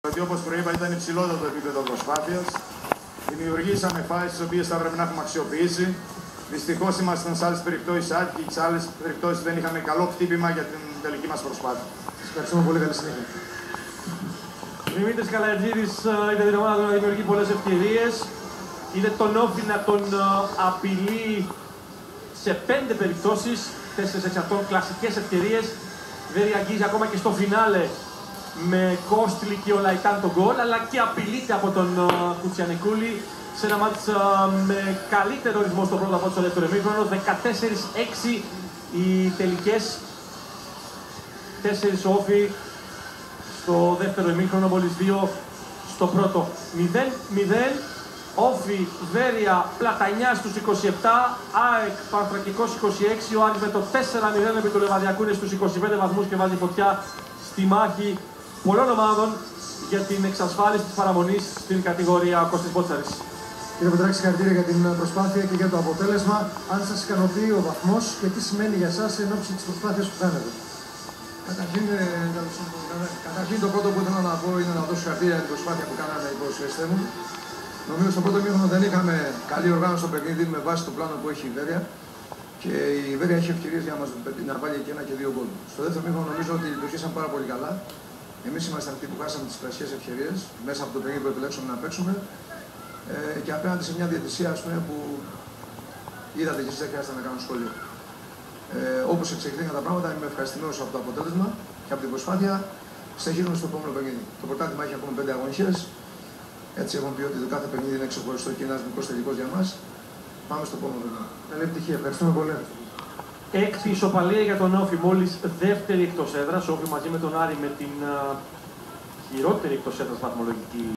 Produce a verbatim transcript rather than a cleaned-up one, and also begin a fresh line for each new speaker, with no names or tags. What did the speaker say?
Ότι όπως προείπα ήταν υψηλότερο το επίπεδο προσπάθειας. Δημιουργήσαμε φάσεις τις οποίες θα πρέπει να έχουμε αξιοποιήσει. Δυστυχώς ήμασταν σε άλλες περιπτώσεις άτυχοι και σε άλλες περιπτώσεις δεν είχαμε καλό χτύπημα για την τελική μας προσπάθεια. Σας ευχαριστούμε πολύ, καλή συνέχεια.
Δημήτρης Καλατζίδης είναι την ομάδα να δημιουργεί πολλές ευκαιρίες. Είναι τον Όφη να τον απειλεί σε πέντε περιπτώσεις, τέσσερις εξ αυτών κλασικές ευκαιρίες. Δεν αγγίζει ακόμα και στο φινάλε με Κόστλι και ο Λαϊτάν τον γκολ, αλλά και απειλείται από τον Κουτσιανικούλη σε ένα μάτς με καλύτερο ρυθμό στο πρώτο από το δεύτερο ημίχρονο. δεκατέσσερα έξι οι τελικές, τέσσερις Όφη στο δεύτερο ημίχρονο, μόλις δύο στο πρώτο. μηδέν μηδέν, Όφη Βέρεια Πλατανιά στους είκοσι επτά, ΑΕΚ Πανθρακικός είκοσι έξι, ο Άρης με το τέσσερα μηδέν επί του Λεβαδιακού είναι στους είκοσι πέντε βαθμούς και βάζει φωτιά στη μάχη πολλών ομάδων για την εξασφάλιση της παραμονής στην κατηγορία Κώστης Μπότσαρης.
Κύριε Πετράκη, συγχαρητήρια για την προσπάθεια και για το αποτέλεσμα. Αν σας ικανοποιεί ο βαθμός και τι σημαίνει για εσάς εν ώψη της προσπάθειας που κάνετε.
Καταρχήν, καταρχήν το πρώτο που ήθελα να πω είναι να δώσω συγχαρητήρια για την προσπάθεια που κάνανε οι ποδοσφαιριστές μου. Νομίζω στο πρώτο μήχρονο δεν είχαμε καλή οργάνωση στο παιχνίδι με βάση το πλάνο που έχει η Βέρεια. Και η Βέρεια έχει ευκαιρίες για να, μας, να βάλει και ένα και δύο γκολ. Στο δεύτερο μήχρονο νομίζω ότι λειτουργήσαν πάρα πολύ καλά. Εμείς ήμασταν αυτοί που χάσαμε τις κλασικές ευκαιρίες μέσα από το παιχνίδι που επιλέξαμε να παίξουμε. Ε, και απέναντι σε μια διαιτησία ας πούμε, που είδατε και εσείς, δεν χρειάζεται να κάνω σχόλιο. Ε, όπως εξελίχθηκαν τα πράγματα, είμαι ευχαριστημένος από το αποτέλεσμα και από την προσπάθεια. Συνεχίζουμε στο επόμενο παιχνίδι. Το πρωτάθλημα έχει ακόμα πέντε αγωνιστές. Έτσι έχουμε πει ότι το κάθε παιχνίδι είναι ξεχωριστό και ένας μικρός τελικός για μας. Πάμε στο επόμενο παιχνίδι.
Καλή επιτυχία, ευχαριστούμε πολύ.
Έκτη ισοπαλία για τον Όφη, μόλις δεύτερη εκτός έδρας. Όφη μαζί με τον Άρη με την uh, χειρότερη εκτός έδρας βαθμολογική